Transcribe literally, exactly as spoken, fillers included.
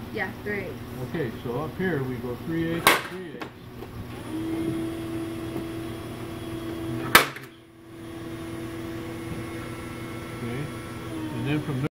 Yeah, three eighths. Okay, so up here we go three eighths and three eighths. Okay, and then from there